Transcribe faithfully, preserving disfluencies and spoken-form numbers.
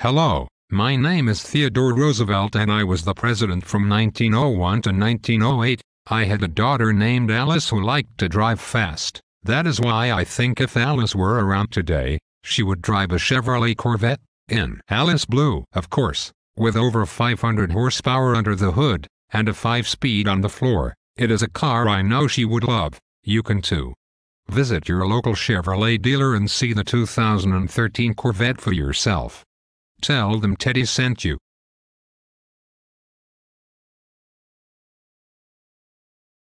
Hello, my name is Theodore Roosevelt and I was the president from nineteen oh one to nineteen oh eight. I had a daughter named Alice who liked to drive fast. That is why I think if Alice were around today, she would drive a Chevrolet Corvette, in Alice blue, of course, with over five hundred horsepower under the hood, and a five-speed on the floor. It is a car I know she would love. You can too. Visit your local Chevrolet dealer and see the two thousand thirteen Corvette for yourself. Tell them Teddy sent you.